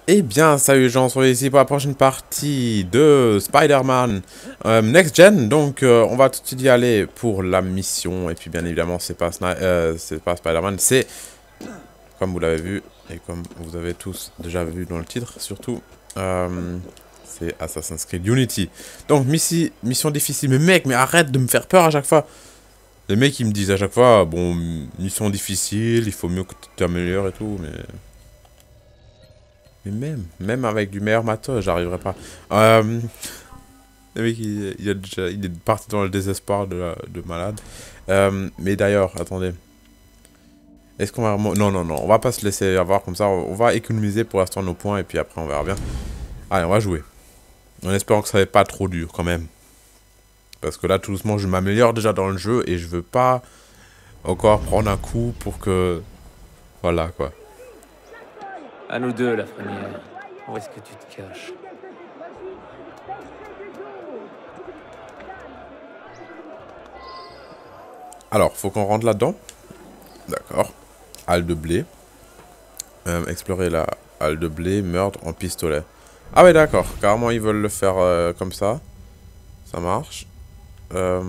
Eh bien, salut les gens, on se retrouve ici pour la prochaine partie de Spider-Man Next Gen. Donc, on va tout de suite y aller pour la mission. Et puis, bien évidemment, c'est pas Spider-Man, c'est, comme vous l'avez vu, et comme vous avez tous déjà vu dans le titre, surtout, c'est Assassin's Creed Unity. Donc, mission difficile. Mais mec, mais arrête de me faire peur à chaque fois. Les mecs, ils me disent à chaque fois, bon, mission difficile, il faut mieux que tu t'améliores et tout, mais... Mais même avec du meilleur matos, j'arriverai pas. Le mec, il est parti dans le désespoir de malade. Mais d'ailleurs, attendez. Est-ce qu'on va... Non, non, non, on va pas se laisser avoir comme ça. On va économiser pour l'instant nos points et puis après on verra bien. Allez, on va jouer. En espérant que ça va pas trop dur quand même. Parce que là, tout doucement, je m'améliore déjà dans le jeu et je veux pas encore prendre un coup pour que... Voilà, quoi. À nous deux, la frenière. Où est-ce que tu te caches? Alors, faut qu'on rentre là-dedans. D'accord. Halle de blé. Explorer la halle de blé, meurtre en pistolet. Ah ouais, d'accord. Carrément, ils veulent le faire comme ça. Ça marche. Par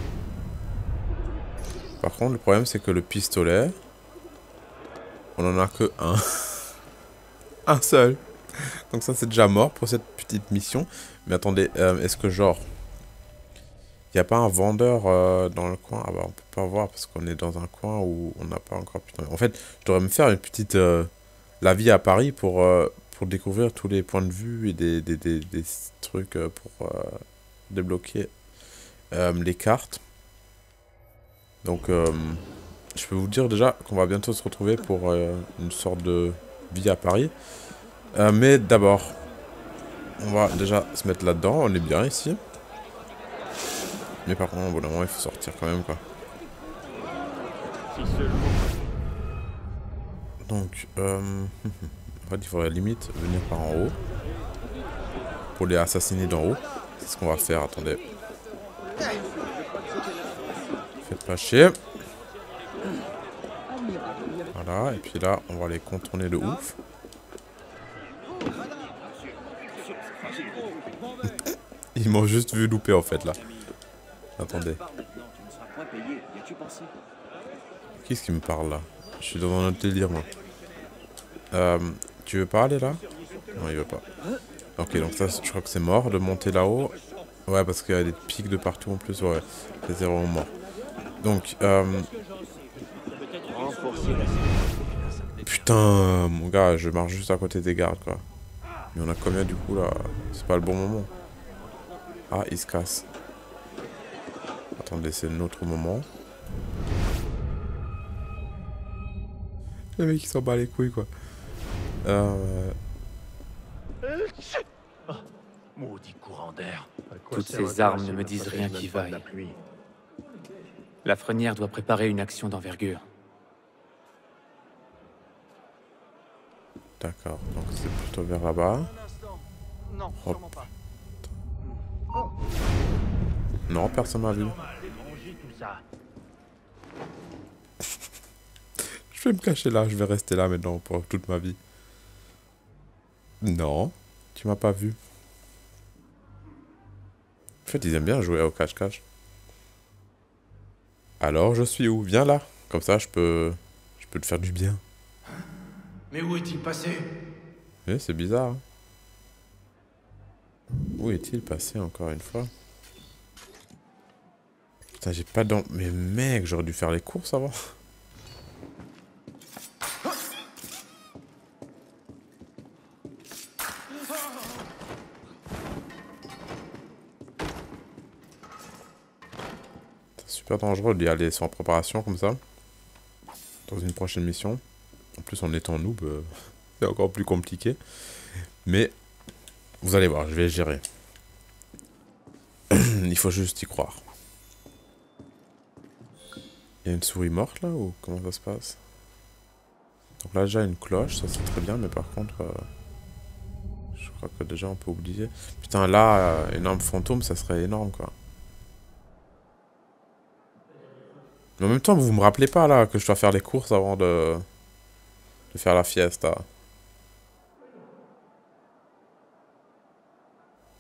contre, le problème, c'est que le pistolet... On en a que un. Un seul. Donc ça, c'est déjà mort pour cette petite mission. Mais attendez, est-ce que genre... Il n'y a pas un vendeur dans le coin? Ah bah, on peut pas voir parce qu'on est dans un coin où on n'a pas encore... Putain. En fait, je devrais me faire une petite... la vie à Paris pour découvrir tous les points de vue et des trucs pour débloquer les cartes. Donc, je peux vous dire déjà qu'on va bientôt se retrouver pour une sorte de vie à Paris. Mais d'abord, on va déjà se mettre là-dedans. On est bien ici. Mais par contre, au bout d'un moment, il faut sortir quand même, quoi. Donc, en fait, il faudrait limite venir par en haut. Pour les assassiner d'en haut. C'est ce qu'on va faire, attendez. Faites pas chier. Voilà, et puis là, on va les contourner de ouf. Ils m'ont juste vu louper en fait là. Attendez. Qui est-ce qui me parle là? Je suis dans un autre délire moi. Tu veux pas aller là? Non, il veut pas. Ok, donc ça, je crois que c'est mort de monter là-haut. Ouais, parce qu'il y a des pics de partout en plus. Ouais, c'est vraiment mort. Donc, putain, mon gars, je marche juste à côté des gardes quoi. Mais on a combien du coup là? C'est pas le bon moment. Ah, il se casse. Attendez, c'est notre moment. Le mec il s'en bat les couilles quoi. Maudit courant d'air. Toutes ces armes ne me disent rien qui vaille. La frenière doit préparer une action d'envergure. D'accord, donc c'est plutôt vers là-bas. Hop. Non, personne m'a vu. Je vais me cacher là, je vais rester là maintenant pour toute ma vie. Non, tu m'as pas vu. En fait, ils aiment bien jouer au cache-cache. Alors, je suis où? Viens là. Comme ça, je peux te faire du bien. Mais où est-il passé? Eh, c'est bizarre. Hein. Où est-il passé encore une fois? Putain, j'ai pas d'en... Mais mec, j'aurais dû faire les courses avant. C'est super dangereux d'y aller sans préparation comme ça. Dans une prochaine mission. En plus, en étant noob, c'est encore plus compliqué. Mais, vous allez voir, je vais gérer. Il faut juste y croire. Il y a une souris morte là ou comment ça se passe? Donc là déjà une cloche, ça c'est très bien, mais par contre je crois que déjà on peut oublier. Putain là, une arme fantôme ça serait énorme quoi. Mais en même temps vous me rappelez pas là que je dois faire les courses avant de faire la fiesta.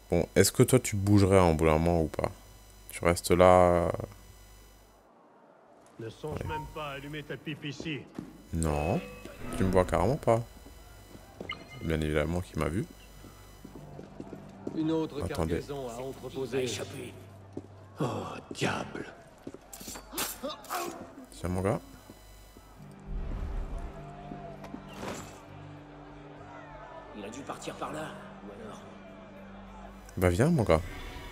Bon, est-ce que toi tu bougerais en bout d'un moment ou pas? Tu restes là... Ne songe même pas à allumer ta pipe ici. Non. Tu me vois carrément pas. Bien évidemment qu'il m'a vu. Une autre Attendez. cargaison à entreposer. Oh, diable. Tiens mon gars. Il a dû partir par là. Ou alors... Bah viens mon gars.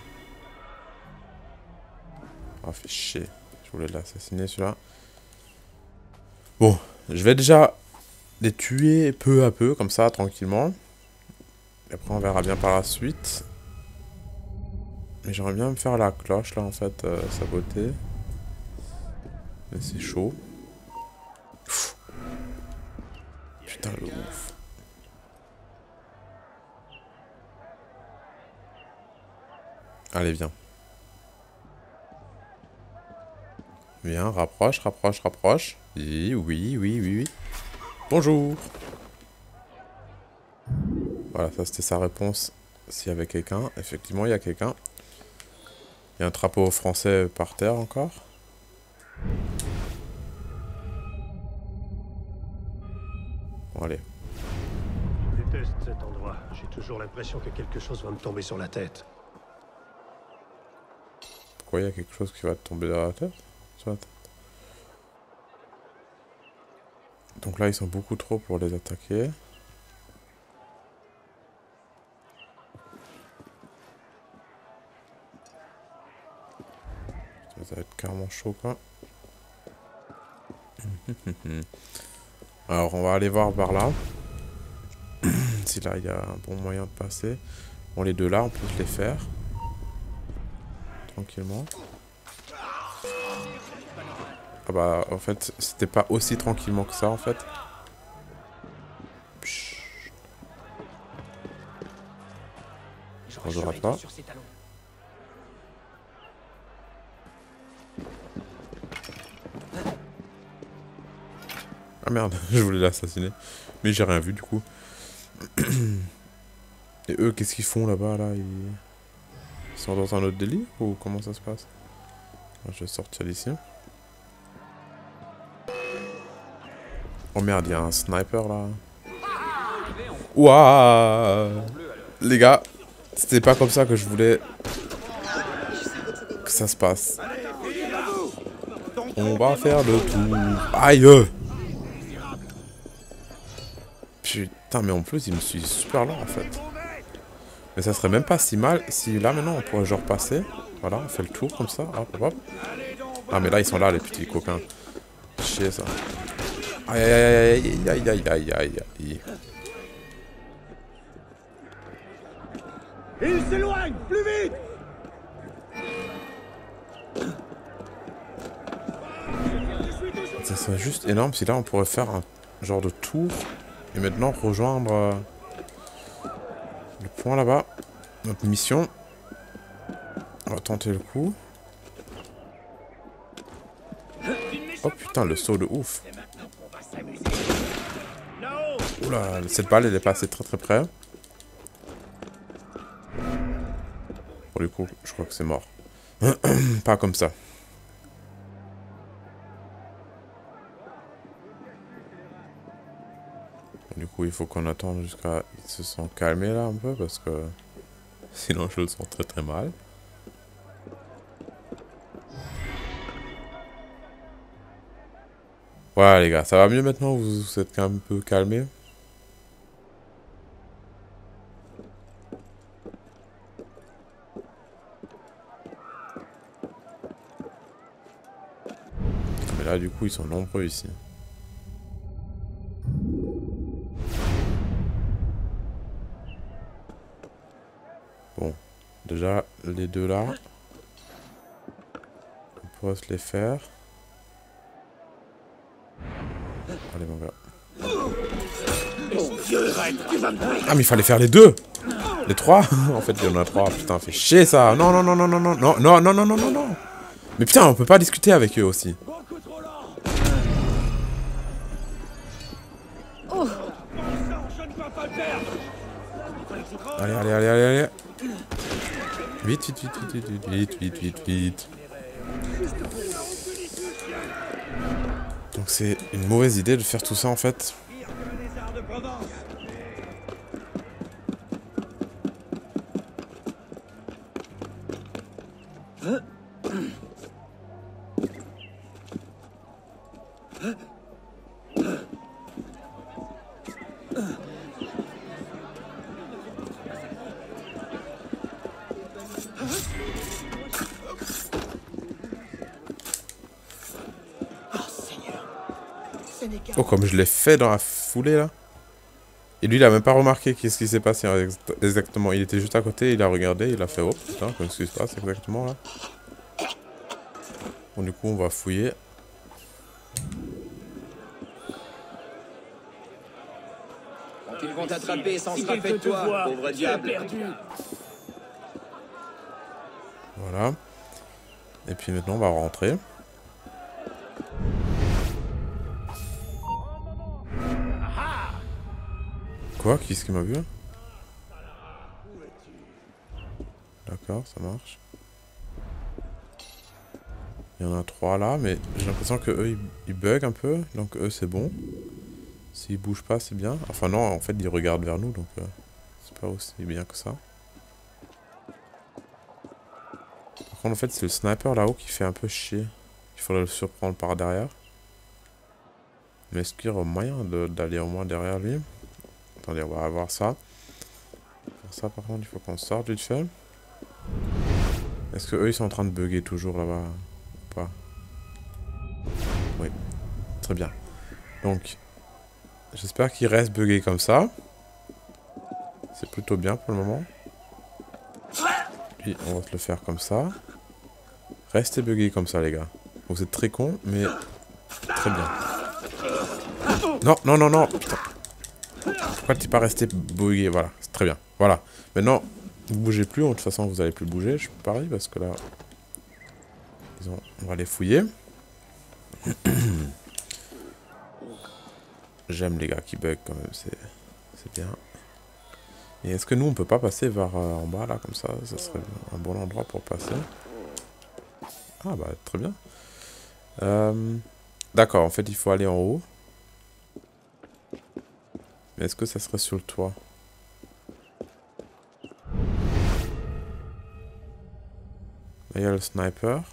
Ah fait chier. Je voulais l'assassiner celui-là. Bon, je vais déjà les tuer peu à peu, comme ça, tranquillement. Et après on verra bien par la suite. Mais j'aimerais bien me faire la cloche là en fait, saboter. Mais c'est chaud. Pfff. Putain le ouf. Allez viens. Viens, rapproche, rapproche, rapproche. Oui, oui, oui, oui, oui. Bonjour. Voilà, ça c'était sa réponse. S'il y avait quelqu'un. Effectivement, il y a quelqu'un. Il y a un drapeau français par terre encore. Bon, allez. Je déteste cet endroit. J'ai toujours l'impression que quelque chose va me tomber sur la tête. Pourquoi il y a quelque chose qui va te tomber dans la tête? Sur la tête. Donc là, ils sont beaucoup trop pour les attaquer. Ça va être carrément chaud, quoi. Alors, on va aller voir par là. Si là, il y a un bon moyen de passer. Bon, les deux là, on peut se les faire. Tranquillement. Ah bah, en fait, c'était pas aussi tranquillement que ça, en fait. Chut. On ne rate pas. Ah merde, je voulais l'assassiner. Mais j'ai rien vu, du coup. Et eux, qu'est-ce qu'ils font là-bas, là, Ils sont dans un autre délire ou comment ça se passe? Je vais sortir d'ici. Oh merde, il y a un sniper là. Ouah! Les gars, c'était pas comme ça que je voulais que ça se passe. On va faire le tour. Aïe! Putain, mais en plus, il me suit super lent en fait. Mais ça serait même pas si mal si là maintenant on pourrait genre passer. Voilà, on fait le tour comme ça. Hop, hop, hop. Ah, mais là ils sont là, les petits copains. Chier ça. Aïe, aïe, aïe, aïe, aïe, aïe, aïe, aïe. Il s'éloigne, plus vite! Ça serait juste énorme si là on pourrait faire un genre de tour. Et maintenant rejoindre le point là-bas. Notre mission. On va tenter le coup. Oh putain, le saut de ouf. Oula, cette balle elle est passée très très près. Pour du coup, je crois que c'est mort. Pas comme ça. Du coup, il faut qu'on attende jusqu'à... Ils se sont calmés là un peu parce que... Sinon, je le sens très très mal. Voilà les gars, ça va mieux maintenant, vous vous êtes quand même un peu calmés. Mais là du coup ils sont nombreux ici. Bon, déjà les deux là, on pourrait se les faire. Allez mon gars. Ah mais il fallait faire les deux. Les trois. En fait il y en a trois. Putain, fait chier ça. Non non non non non non non non non non non non non. Mais putain, on peut pas discuter avec eux aussi. Allez, allez, allez, allez, allez. Vite, vite, vite, vite, vite, vite, vite, vite, vite. Donc c'est une mauvaise idée de faire tout ça en fait. Oh, comme je l'ai fait dans la foulée là. Et lui il a même pas remarqué qu'est-ce qui s'est passé exactement. Il était juste à côté, il a regardé, il a fait oh putain, qu'est-ce qui se passe exactement là. Bon, du coup on va fouiller. Quand ils vont t'attraper sans se rappeler de toi, pauvre diable. Voilà. Et puis maintenant on va rentrer. Quoi? Qui est-ce qui m'a vu? D'accord, ça marche. Il y en a 3 là, mais j'ai l'impression que eux ils bug un peu, donc eux c'est bon. S'ils bougent pas, c'est bien. Enfin non, en fait ils regardent vers nous, donc c'est pas aussi bien que ça. Par contre en fait c'est le sniper là-haut qui fait un peu chier. Il faudrait le surprendre par derrière. Mais est-ce qu'il y aura moyen d'aller au moins derrière lui? Attendez, on va voir ça. Pour ça par contre il faut qu'on sorte vite fait. Est-ce que eux ils sont en train de bugger toujours là-bas ou pas? Oui, très bien. Donc, j'espère qu'ils restent buggés comme ça. C'est plutôt bien pour le moment. Puis on va se le faire comme ça. Restez buggés comme ça les gars. Vous êtes très cons, mais très bien. Non, non, non, non, putain. Pourquoi t'es pas resté bugué? Voilà, c'est très bien. Voilà. Maintenant, vous bougez plus. De toute façon, vous allez plus bouger, je parie, parce que là... Disons, on va les fouiller. J'aime les gars qui bug quand même, c'est bien. Et est-ce que nous, on peut pas passer vers en bas, là, comme ça? Ça serait un bon endroit pour passer. Ah bah, très bien. D'accord, en fait, il faut aller en haut. Mais est-ce que ça serait sur le toit? Là, il y a le sniper.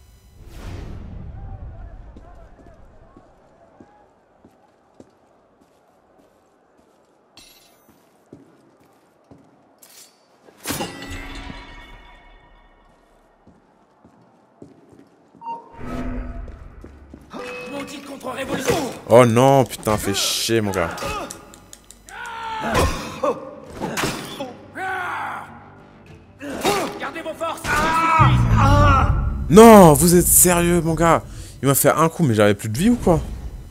Oh non, putain, fait chier mon gars. Gardez vos forces. Non, vous êtes sérieux mon gars? Il m'a fait un coup, mais j'avais plus de vie ou quoi?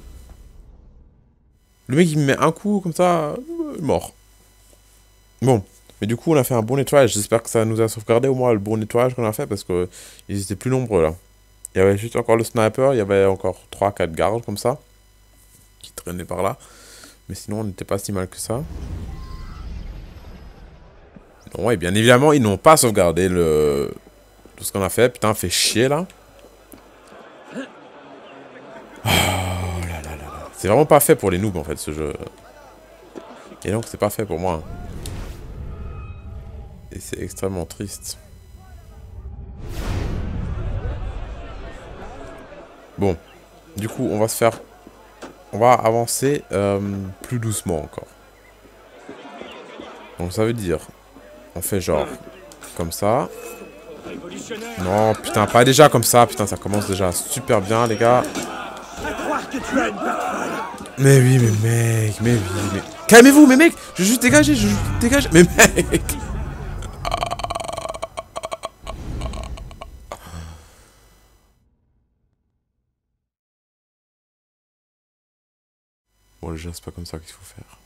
Le mec il me met un coup comme ça, mort. Bon, mais du coup on a fait un bon nettoyage. J'espère que ça nous a sauvegardé au moins le bon nettoyage qu'on a fait parce que ils étaient plus nombreux là. Il y avait juste encore le sniper, il y avait encore 3-4 gardes comme ça qui traînaient par là. Mais sinon on n'était pas si mal que ça. Non, et bien évidemment ils n'ont pas sauvegardé tout ce qu'on a fait. Putain, fait chier là. Oh là là là là. C'est vraiment pas fait pour les noobs en fait ce jeu. Et donc c'est pas fait pour moi. Et c'est extrêmement triste. Bon, du coup on va se faire... On va avancer plus doucement encore. Donc ça veut dire... On fait genre... Comme ça. Non, putain, pas déjà comme ça. Putain, ça commence déjà super bien les gars. Mais oui, mais mec, mais oui, mais... Calmez-vous, mais mec, je vais juste dégager, mais mec. Bon, déjà, c'est pas comme ça qu'il faut faire.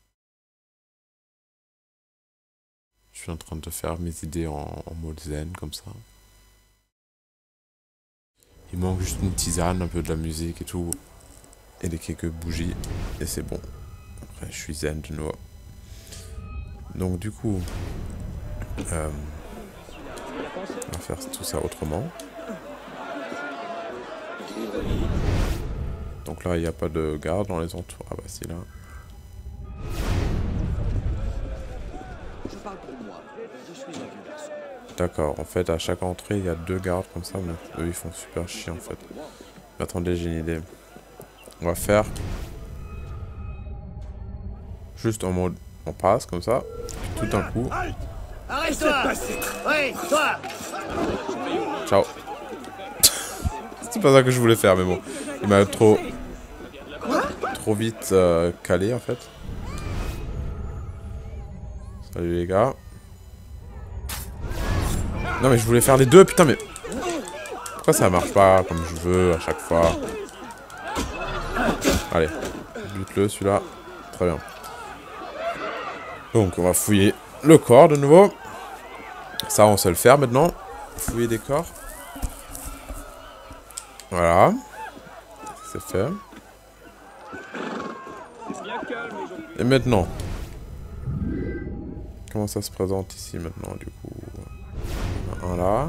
Je suis en train de faire mes idées en mode zen, comme ça. Il manque juste une tisane, un peu de la musique et tout. Et des quelques bougies. Et c'est bon. Après, je suis zen de nouveau. Donc du coup, on va faire tout ça autrement. Donc là, il n'y a pas de garde dans les entours. Ah bah si, là. D'accord, en fait, à chaque entrée, il y a 2 gardes comme ça, mais eux, ils font super chier, en fait. Mais attendez, j'ai une idée. On va faire... juste en mode... on passe, comme ça. Tout d'un coup... Arrête-toi! Oui, toi! Ciao. C'est pas ça que je voulais faire, mais bon. Il m'a trop vite calé, en fait. Salut les gars. Non mais je voulais faire les deux, putain mais... pourquoi ça marche pas comme je veux à chaque fois? Allez, bute-le celui-là. Très bien. Donc on va fouiller le corps de nouveau. Ça on sait le faire maintenant. Fouiller des corps. Voilà. C'est fait. Et maintenant, comment ça se présente ici maintenant du coup? Un là.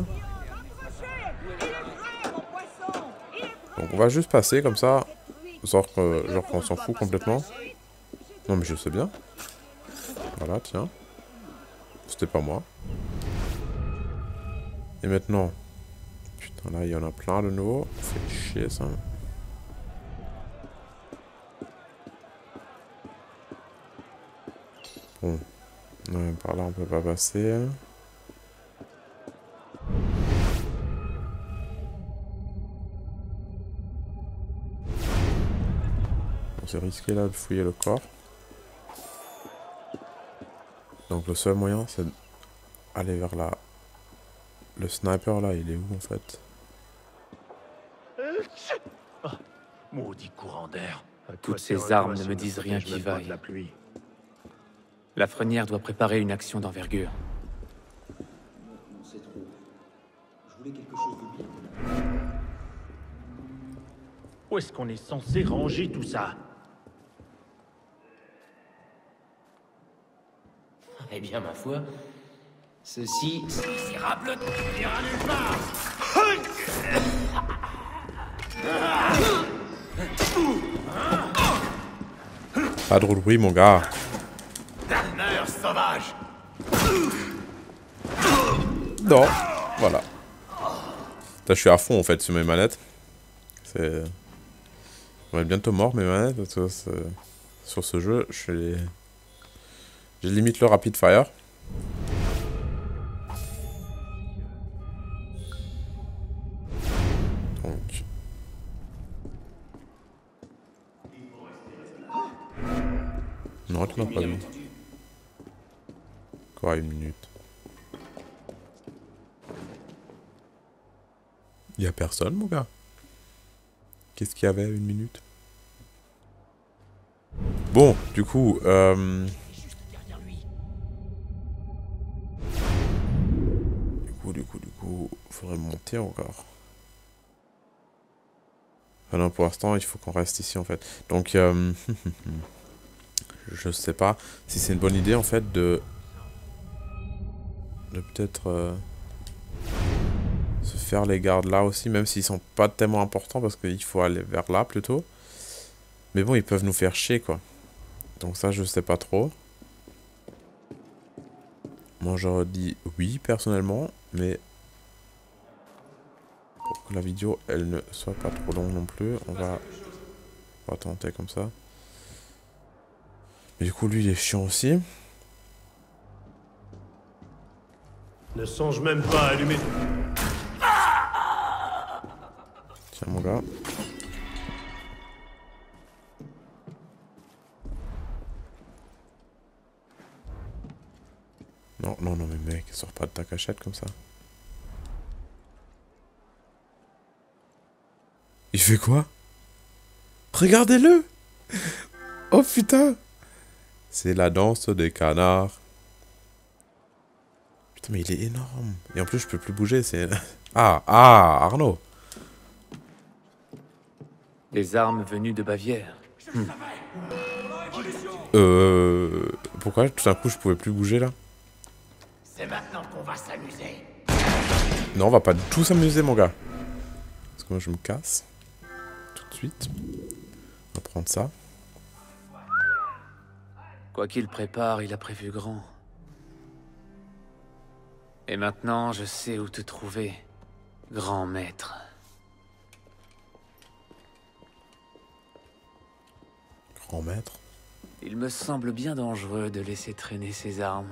Donc on va juste passer comme ça. Genre qu'on s'en fout complètement. Non mais je sais bien. Voilà, tiens. C'était pas moi. Et maintenant. Putain là il y en a plein de nouveau. C'est chier ça. Bon. Non, par là on peut pas passer. C'est risqué là de fouiller le corps. Donc le seul moyen c'est d'aller vers là. Le sniper là il est où en fait? Oh, maudit courant d'air. Toutes ces armes ne me disent rien qui vaille. La Frenière doit préparer une action d'envergure. C'est trop. Je voulais quelque chose de bien. Où est-ce qu'on est censé ranger tout ça? Eh bien, ma foi, ceci... misérable n'ira nulle part. Pas trop de bruit mon gars. Meurs, sauvage! Non. Voilà. Là je suis à fond en fait sur mes manettes. C'est... on est bientôt mort mes manettes parce que sur ce jeu j'ai limite le rapid fire. Donc... non tu m'as pas vu. Encore 1 minute. Y'a personne mon gars. Qu'est-ce qu'il y avait à 1 minute? Bon, du coup, du coup, faudrait monter encore. Ah non, pour l'instant, il faut qu'on reste ici en fait. Donc, je sais pas si c'est une bonne idée en fait de peut-être se faire les gardes là aussi, même s'ils sont pas tellement importants parce qu'il faut aller vers là plutôt. Mais bon, ils peuvent nous faire chier quoi. Donc ça, je sais pas trop. Moi, j'aurais dit oui personnellement, mais pour que la vidéo elle ne soit pas trop longue non plus, on va tenter comme ça. Mais du coup, lui, il est chiant aussi. Ne songe même pas à allumer. Tiens, mon gars. Non, non, non, mais mec, sors pas de ta cachette comme ça. Il fait quoi? Regardez-le! Oh putain! C'est la danse des canards. Putain, mais il est énorme. Et en plus, je peux plus bouger, c'est... Ah, Arnaud! Des armes venues de Bavière. Pourquoi tout d'un coup je pouvais plus bouger là? C'est maintenant qu'on va s'amuser. Non, on va pas du tout s'amuser, mon gars. Parce que moi je me casse. Tout de suite. On va prendre ça. Quoi qu'il prépare, il a prévu grand. Et maintenant, je sais où te trouver, grand maître. Grand maître. Il me semble bien dangereux de laisser traîner ses armes.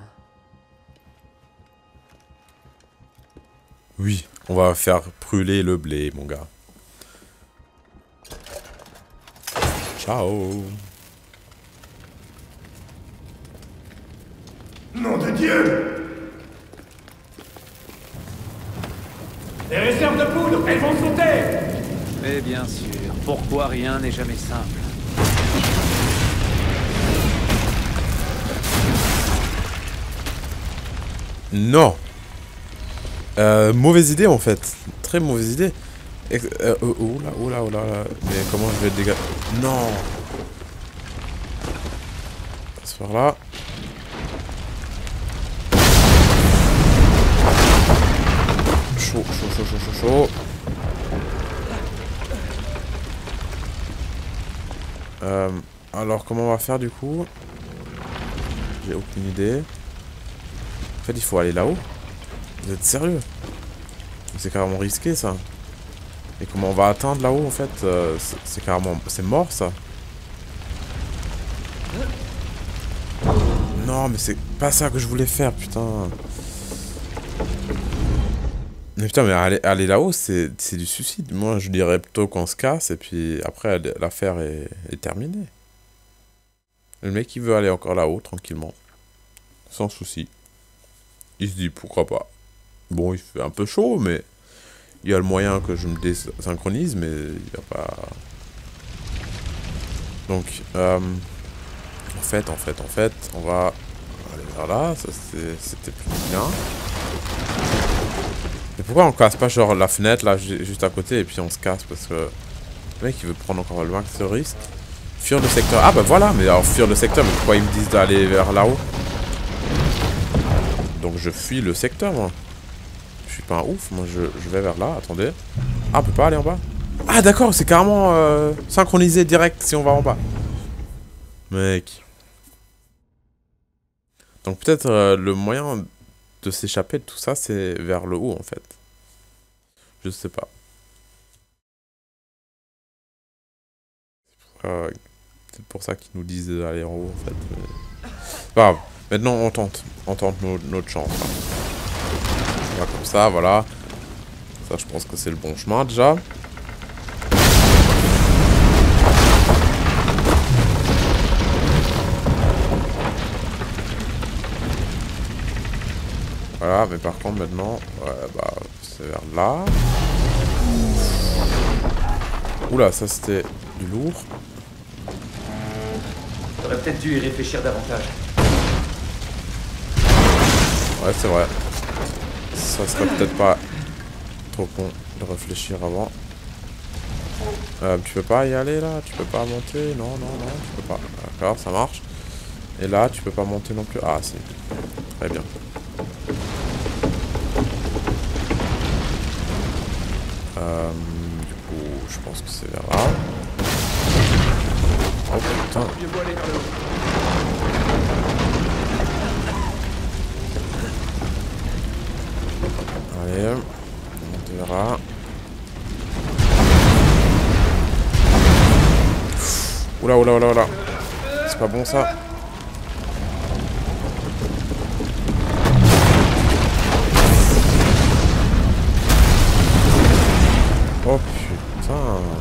Oui, on va faire brûler le blé, mon gars. Ciao. Nom de Dieu! Les réserves de poudre, elles vont sauter! Mais bien sûr, pourquoi rien n'est jamais simple? Non. Mauvaise idée en fait. Très mauvaise idée. Oula, oula, oula. Mais comment je vais dégager? Non. On va se faire là. Chaud, chaud, chaud, chaud, chaud, chaud. Alors comment on va faire du coup? J'ai aucune idée. En fait il faut aller là-haut. Vous êtes sérieux? C'est carrément risqué ça. Et comment on va atteindre là-haut en fait? C'est carrément... C'est mort ça. Non mais c'est pas ça que je voulais faire, putain. Mais putain, mais aller là-haut, c'est du suicide. Moi, je dirais plutôt qu'on se casse, et puis après, l'affaire est terminée. Le mec, il veut aller encore là-haut, tranquillement. Sans souci. Il se dit, pourquoi pas. Bon, il fait un peu chaud, mais... Il y a le moyen que je me désynchronise, mais il n'y a pas... Donc, en fait, on va aller vers là. Ça, c'était plus bien. Mais pourquoi on casse pas genre la fenêtre là juste à côté et puis on se casse parce que le mec il veut prendre encore le max de risque. Fuir le secteur. Ah bah voilà, mais alors fuir le secteur, mais pourquoi ils me disent d'aller vers là-haut? Donc je fuis le secteur moi. Je suis pas un ouf, moi je vais vers là, attendez. Ah on peut pas aller en bas? Ah d'accord, c'est carrément synchronisé direct si on va en bas. Mec. Donc peut-être le moyen de s'échapper de tout ça, c'est vers le haut en fait. Je sais pas. C'est pour ça qu'ils nous disent d'aller en haut en fait. Mais... Pas grave. Maintenant on tente notre chance. On va comme ça, voilà. Ça je pense que c'est le bon chemin déjà. Voilà, mais par contre maintenant, ouais, bah, c'est vers là. Oula, ça c'était du lourd. J'aurais peut-être dû y réfléchir davantage. Ouais, c'est vrai. Ça serait peut-être pas trop con de réfléchir avant. Tu peux pas y aller là? Tu peux pas monter? Non, non, non, tu peux pas. D'accord, ça marche. Et là, tu peux pas monter non plus. Ah, si. Très bien. Du coup, je pense que c'est vers là. Oh putain. Allez, on monte vers là. Oula, oula, oula, oula. C'est pas bon ça. Oh putain.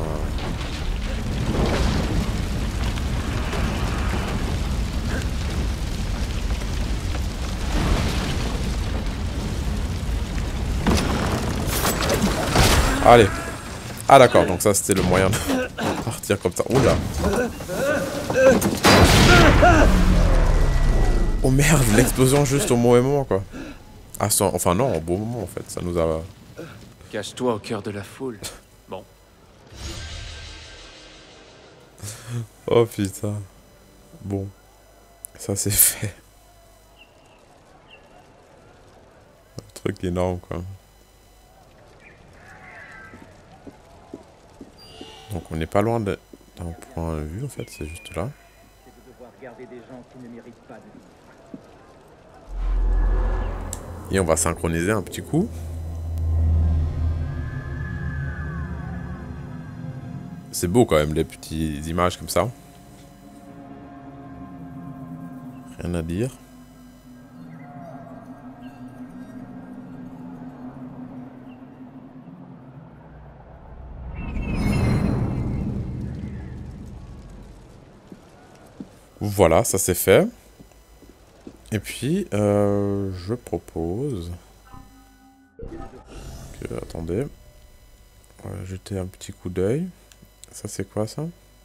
Allez. Ah d'accord, donc ça c'était le moyen de partir comme ça. Oula. Oh merde, l'explosion juste au mauvais moment quoi. Ah, enfin non, au bon moment en fait, ça nous a... Cache-toi au cœur de la foule. Bon. Oh putain. Bon. Ça c'est fait. truc énorme, quoi. Donc on n'est pas loin d'un point de vue, en fait, c'est juste là. Et on va synchroniser un petit coup. C'est beau quand même, les petites images comme ça. Rien à dire. Voilà, ça c'est fait. Et puis, je propose que, attendez, on va jeter un petit coup d'œil. Ça c'est quoi ça?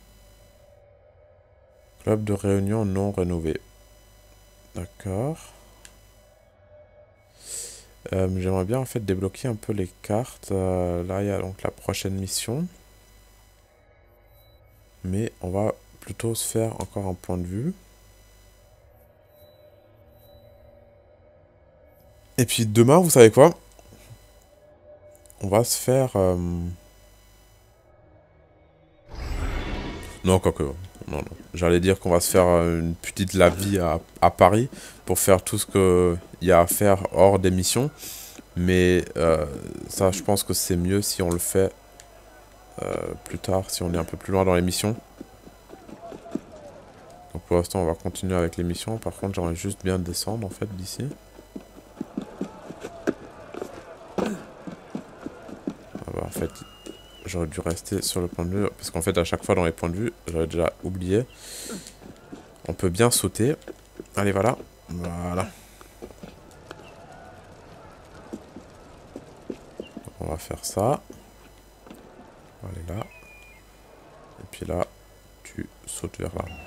Club de réunion non rénové. D'accord. J'aimerais bien en fait débloquer un peu les cartes. Là il y a donc la prochaine mission. Mais on va plutôt se faire encore un point de vue. Et puis demain, vous savez quoi? On va se faire... Non, quoique... Non, non. J'allais dire qu'on va se faire une petite la-vie à Paris pour faire tout ce qu'il y a à faire hors des missions. Mais ça, je pense que c'est mieux si on le fait plus tard, si on est un peu plus loin dans les missions. Donc pour l'instant, on va continuer avec les missions. Par contre, j'aimerais juste bien descendre en fait d'ici. En fait, j'aurais dû rester sur le point de vue, parce qu'en fait, à chaque fois dans les points de vue, j'avais déjà oublié. On peut bien sauter. Allez, voilà. Voilà. On va faire ça. Allez là. Et puis là, tu sautes vers là.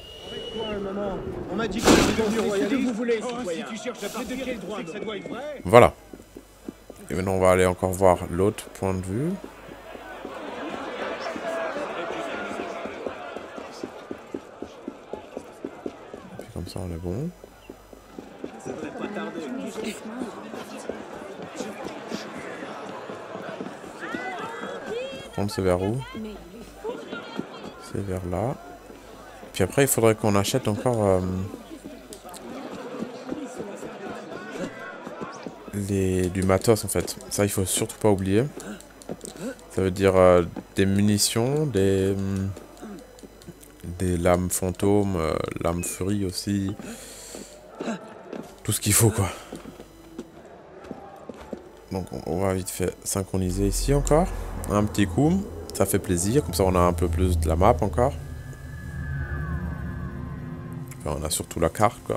On m'a dit que vous voulez, citoyen. Si tu cherches à partir, de quel droit ça doit être vrai. Voilà. Et maintenant, on va aller encore voir l'autre point de vue. Et puis comme ça, on est bon. Ça devrait pas tarder. Par contre, c'est vers où? C'est vers là. Puis après, il faudrait qu'on achète encore du matos en fait. Ça, il faut surtout pas oublier. Ça veut dire des munitions, des lames fantômes, lames furie aussi. Tout ce qu'il faut quoi. Donc on va vite fait synchroniser ici encore. Un petit coup. Ça fait plaisir. Comme ça, on a un peu plus de la map encore. Enfin, on a surtout la carte quoi.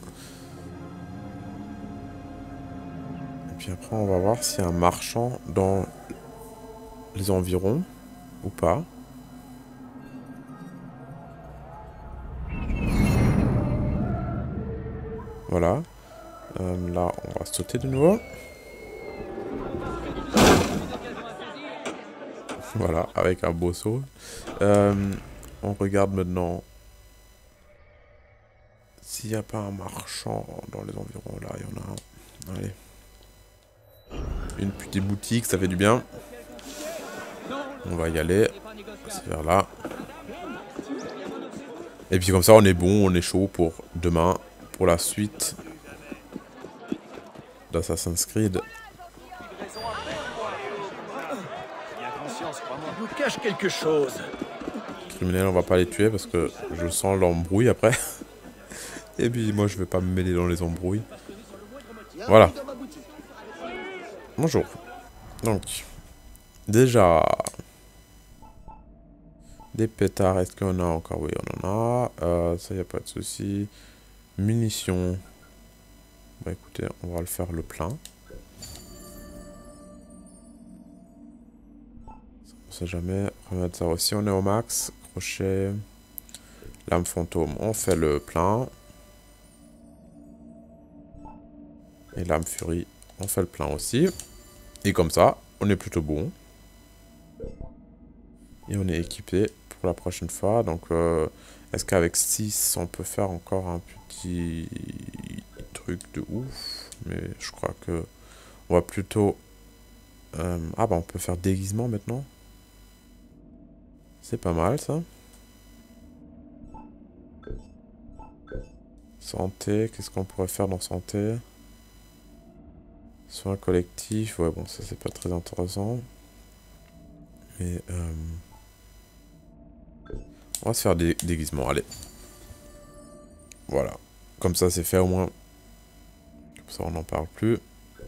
Et puis après, on va voir s'il y a un marchand dans les environs ou pas. Voilà. Là, on va sauter de nouveau. Voilà, avec un beau saut. On regarde maintenant s'il n'y a pas un marchand dans les environs. Là, il y en a un. Allez. Une petite boutique, ça fait du bien. On va y aller. C'est vers là. Et puis comme ça, on est bon, on est chaud pour demain, pour la suite d'Assassin's Creed. Il nous cache quelque chose. Criminels, on va pas les tuer parce que je sens l'embrouille après. Et puis moi, je vais pas me mêler dans les embrouilles. Voilà. Bonjour. Donc, déjà, des pétards, est-ce qu'on a encore? Oui, on en a. Ça, y a pas de souci. Munitions. Bah écoutez, on va le faire le plein. On sait jamais. Remettre ça aussi, on est au max. Crochet. Lame fantôme, on fait le plein. Et lame furie, on fait le plein aussi. Et comme ça, on est plutôt bon. Et on est équipé pour la prochaine fois. Donc, est-ce qu'avec 6, on peut faire encore un petit truc de ouf? Mais je crois que On va plutôt... ah bah on peut faire déguisement maintenant. C'est pas mal ça. Santé, qu'est-ce qu'on pourrait faire dans santé? Soins collectifs, ouais bon ça c'est pas très intéressant. Mais on va se faire des déguisements, allez. Voilà. Comme ça c'est fait au moins. Comme ça on n'en parle plus.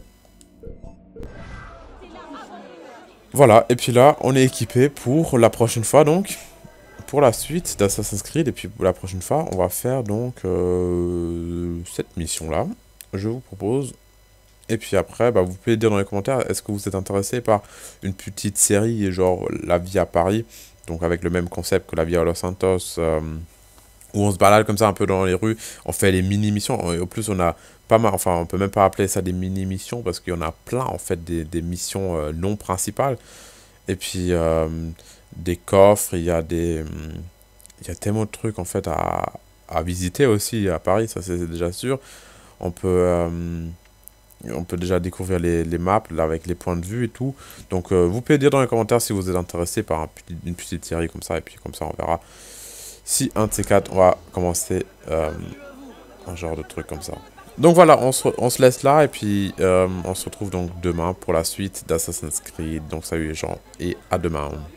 Voilà, et puis là on est équipé pour la prochaine fois donc. Pour la suite d'Assassin's Creed, et puis pour la prochaine fois, on va faire donc cette mission-là. Je vous propose. Et puis après, bah, vous pouvez dire dans les commentaires, est-ce que vous êtes intéressé par une petite série, genre La vie à Paris, donc avec le même concept que La vie à Los Santos, où on se balade comme ça un peu dans les rues, on fait les mini-missions, et au plus on a pas mal, enfin on peut même pas appeler ça des mini-missions, parce qu'il y en a plein en fait des missions non principales. Et puis des coffres, il y a tellement de trucs en fait à visiter aussi à Paris, ça c'est déjà sûr. On peut déjà découvrir les maps là, avec les points de vue et tout. Donc vous pouvez dire dans les commentaires si vous êtes intéressé par une petite série comme ça, et puis comme ça on verra si un de ces quatre on va commencer un genre de truc comme ça. Donc voilà, on se laisse là, et puis on se retrouve donc demain pour la suite d'Assassin's Creed. Donc salut les gens, et à demain.